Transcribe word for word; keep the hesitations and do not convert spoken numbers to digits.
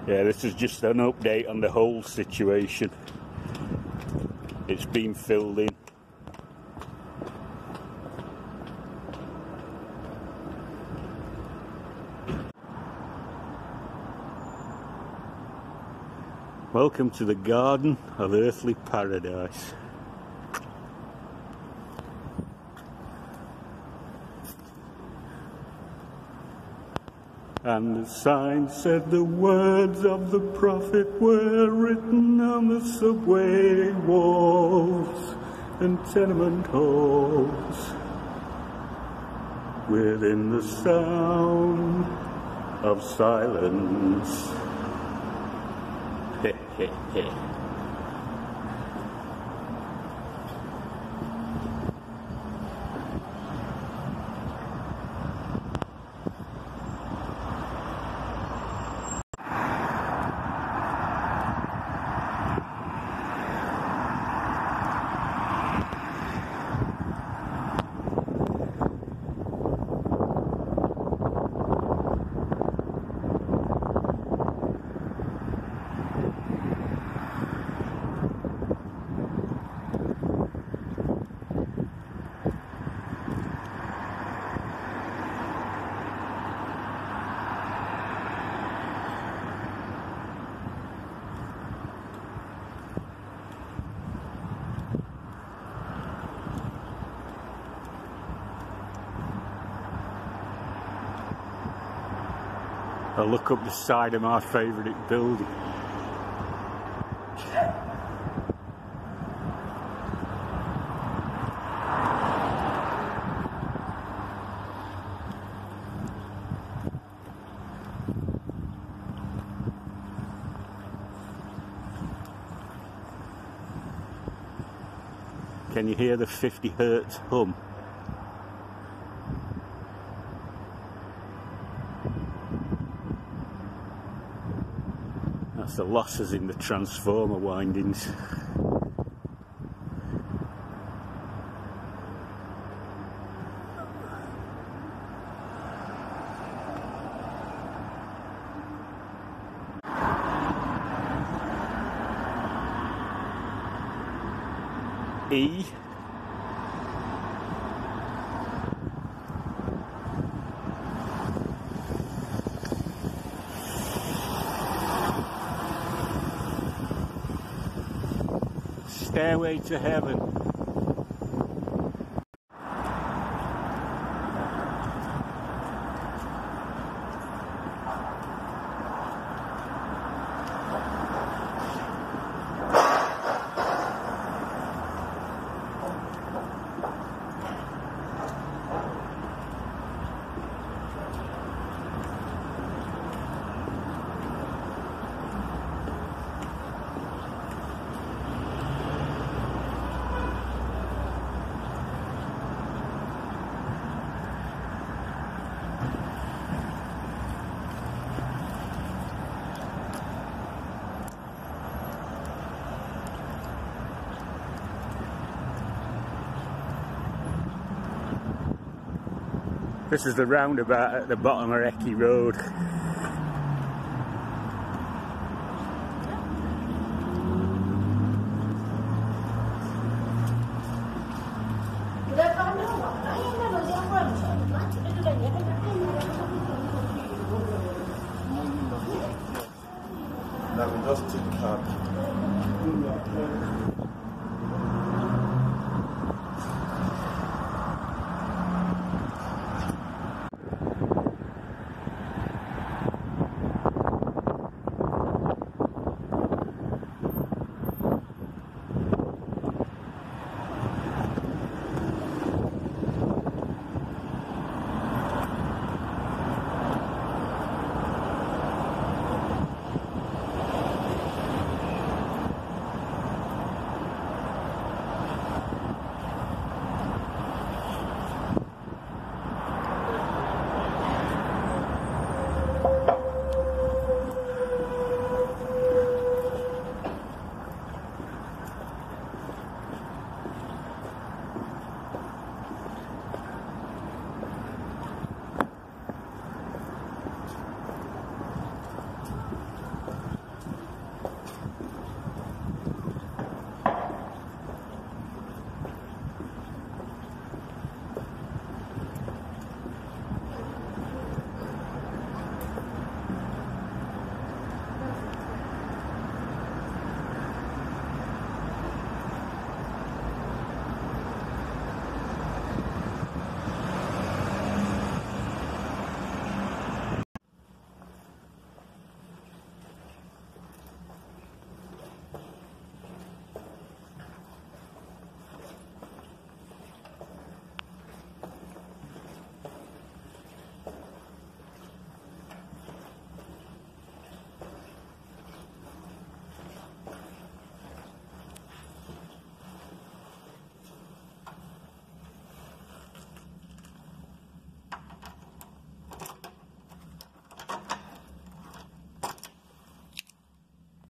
Yeah, this is just an update on the whole situation. It's been filled in. Welcome to the Garden of Earthly Paradise. And the sign said the words of the prophet were written on the subway walls and tenement halls, within the sound of silence. Heh heh heh. I look up the side of my favourite building. Can you hear the fifty hertz hum? That's the losses in the transformer windings. E. Stairway to Heaven. This is the roundabout at the bottom of Ecky Road. No, we just took the car.